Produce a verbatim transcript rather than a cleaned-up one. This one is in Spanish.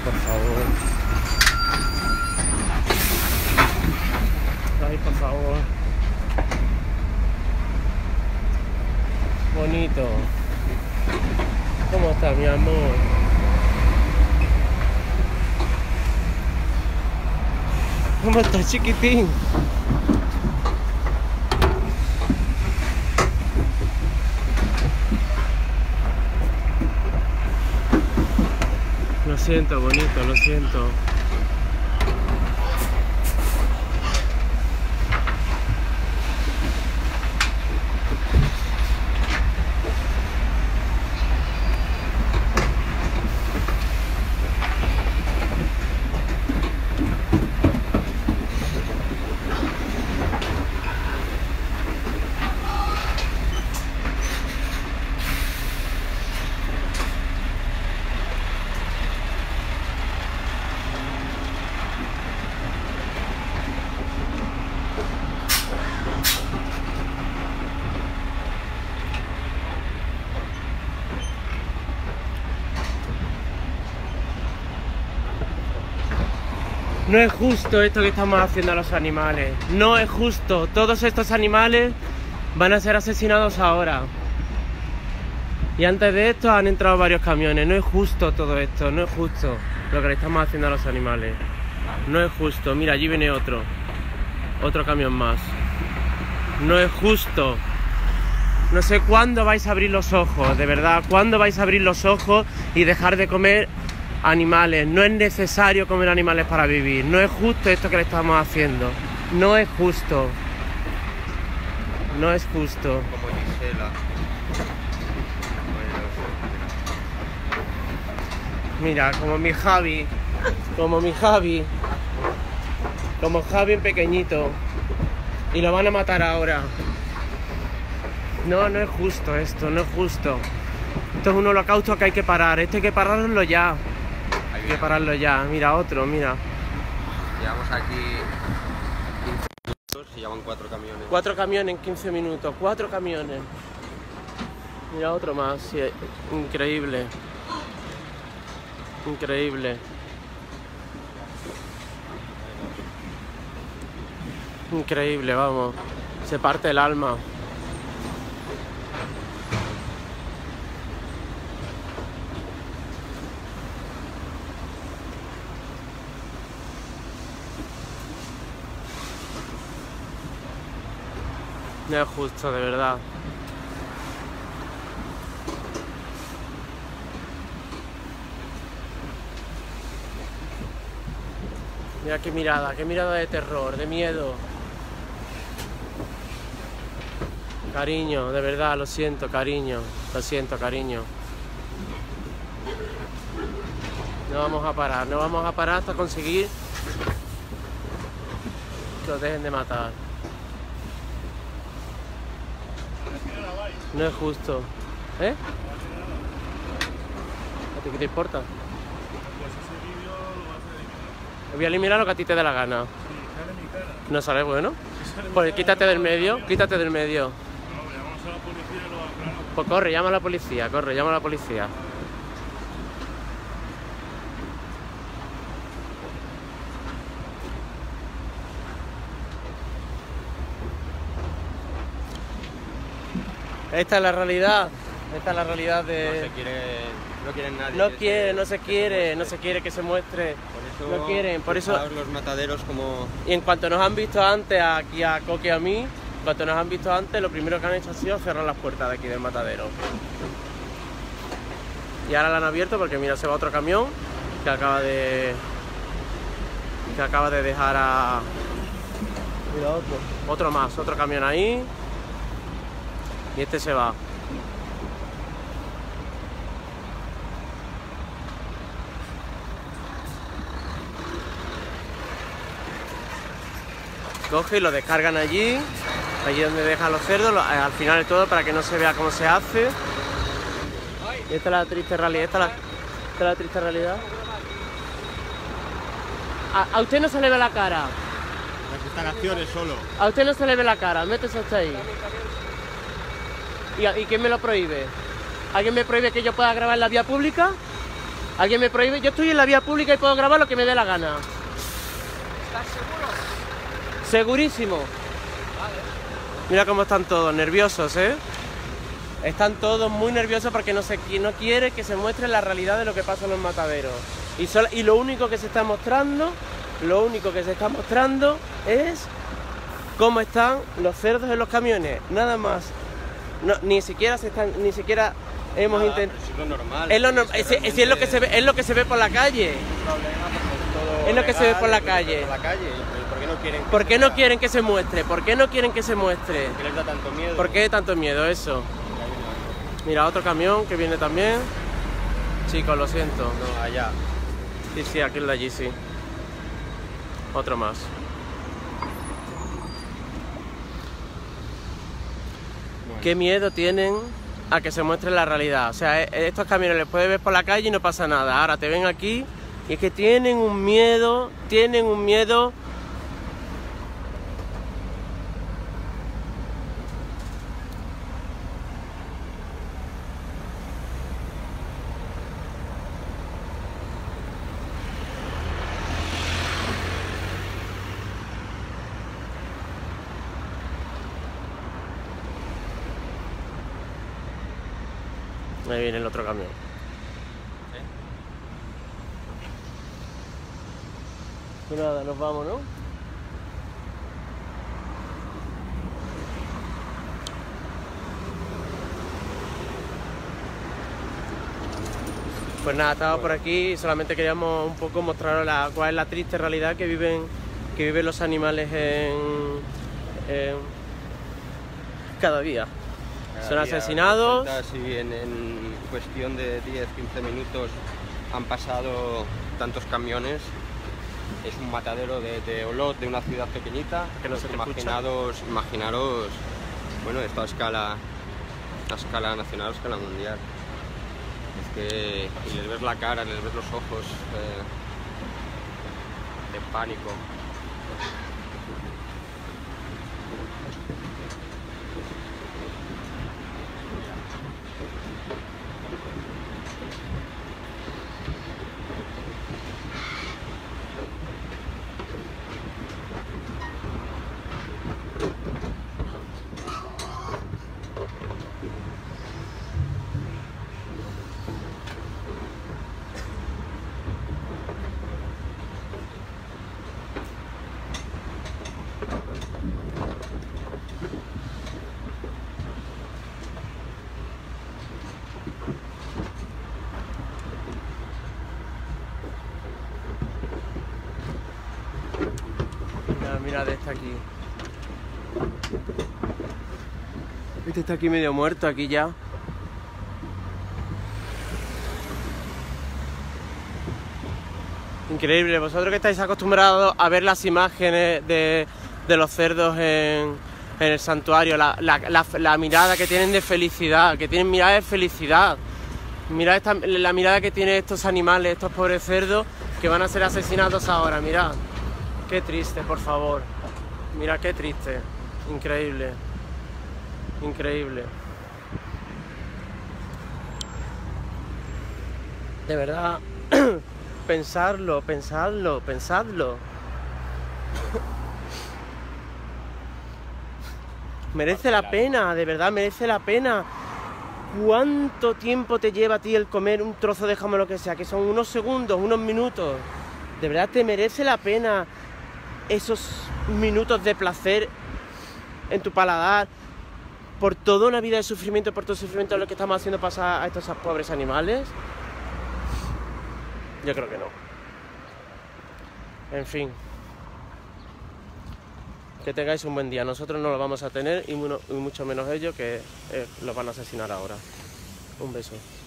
por favor. Ay, por favor. Bonito. ¿Cómo estás, mi amor? ¿Cómo estás, chiquitín? Lo siento, bonito, lo siento. No es justo esto que estamos haciendo a los animales. No es justo. Todos estos animales van a ser asesinados ahora. Y antes de esto han entrado varios camiones. No es justo todo esto. No es justo lo que le estamos haciendo a los animales. No es justo. Mira, allí viene otro. Otro camión más. No es justo. No sé cuándo vais a abrir los ojos, de verdad. ¿Cuándo vais a abrir los ojos y dejar de comer animales? No es necesario comer animales para vivir. No es justo esto que le estamos haciendo. No es justo. No es justo. Como Gisela. Mira, como mi Javi. Como mi Javi. Como Javi en pequeñito. Y lo van a matar ahora. No, no es justo esto. No es justo. Esto es un holocausto que hay que parar. Esto hay que pararlo ya. Hay que pararlo ya. Mira, otro, mira. Llevamos aquí quince minutos y llevan cuatro camiones. Cuatro camiones en quince minutos. Cuatro camiones. Mira, otro más. Sí, increíble. Increíble. Increíble, vamos. Se parte el alma. No es justo, de verdad. Mira qué mirada, qué mirada de terror, de miedo. Cariño, de verdad, lo siento, cariño. Lo siento, cariño. No vamos a parar, no vamos a parar hasta conseguir que los dejen de matar. No es justo. ¿Eh? ¿A ti qué te importa? Pues ese vídeo lo vas a eliminar. Voy a eliminar lo que a ti te dé la gana. Sí, sale mi cara. ¿No sale bueno? Si sale mi Pues cara, quítate del no, medio, no. quítate del medio. No, llamamos a la policía y lo aclaramos. Pues corre, llama a la policía, corre, llama a la policía. Esta es la realidad, esta es la realidad de... No se quiere, no quieren nadie. No que quiere, se- no se que quiere, no muestre. se quiere que se muestre. Por eso, No quieren, por eso... fijaos los mataderos como... Y en cuanto nos han visto antes, aquí a Coque y a mí, en cuanto nos han visto antes, lo primero que han hecho ha sido cerrar las puertas de aquí del matadero. Y ahora la han abierto porque mira, se va otro camión que acaba de... que acaba de dejar a... Mira otro. Otro más, otro camión ahí. Y este se va. Coge y lo descargan allí, allí donde dejan los cerdos, lo- al final de todo para que no se vea cómo se hace. Y esta es la triste realidad, esta es la, esta es la triste realidad. A, a usted no se le ve la cara, Las instalaciones solo. a usted no se le ve la cara, métese usted ahí. ¿Y, a- y quién me lo prohíbe? ¿Alguien me prohíbe que yo pueda grabar en la vía pública? ¿Alguien me prohíbe? Yo estoy en la vía pública y puedo grabar lo que me dé la gana. ¿Estás seguro? Segurísimo. Vale. Mira cómo están todos, nerviosos, ¿eh? Están todos muy nerviosos porque no, se, no quiere que se muestre la realidad de lo que pasa en los mataderos. Y, solo, y lo único que se está mostrando, lo único que se está mostrando es cómo están los cerdos en los camiones, nada más. No, ni siquiera se están, ni siquiera hemos intentado. Es lo normal. Es lo, no, es, es, es lo que se ve, es lo que se ve por la calle. Es lo que se ve por la calle. Por la calle. ¿Por qué no quieren? ¿Por qué no quieren que se muestre? ¿Por qué no quieren que se muestre? ¿Por qué les da tanto miedo? ¿Por qué tanto miedo eso? Mira, otro camión que viene también. Chicos, lo siento. No, allá. Sí, sí, aquí en la G C. Otro más. Bueno. ¿Qué miedo tienen a que se muestre la realidad? O sea, estos camiones les puedes ver por la calle y no pasa nada. Ahora te ven aquí y es que tienen un miedo, tienen un miedo. Ahí viene el otro camión. Pues nada, nos vamos, ¿no? Pues nada, estaba por aquí y solamente queríamos un poco mostraros la, cuál es la triste realidad que viven, que viven los animales en, en cada día. Son asesinados. Si en, en cuestión de diez a quince minutos han pasado tantos camiones, es un matadero de, de Olot, de una ciudad pequeñita. Que no se te imaginaros, imaginaros, bueno, esto a escala, a escala nacional, a escala mundial. Es que y les ves la cara, les ves los ojos eh, de pánico. Mira, de este aquí. Este está aquí medio muerto, aquí ya. Increíble, vosotros que estáis acostumbrados a ver las imágenes de, de los cerdos en, en el santuario, la, la, la, la mirada que tienen de felicidad, que tienen mirada de felicidad. Mirad esta, la mirada que tienen estos animales, estos pobres cerdos que van a ser asesinados ahora, mirad. Qué triste, por favor. Mira qué triste. Increíble. Increíble. De verdad, pensarlo, pensadlo, pensadlo. Merece la pena, de verdad, merece la pena. ¿Cuánto tiempo te lleva a ti el comer un trozo de jamón o lo que sea? Que son unos segundos, unos minutos. De verdad te merece la pena esos minutos de placer en tu paladar por toda una vida de sufrimiento, por todo el sufrimiento de lo que estamos haciendo pasar a estos pobres animales. Yo creo que no. En fin, que tengáis un buen día. Nosotros no lo vamos a tener y, mucho menos ellos, que eh, los van a asesinar ahora. Un beso.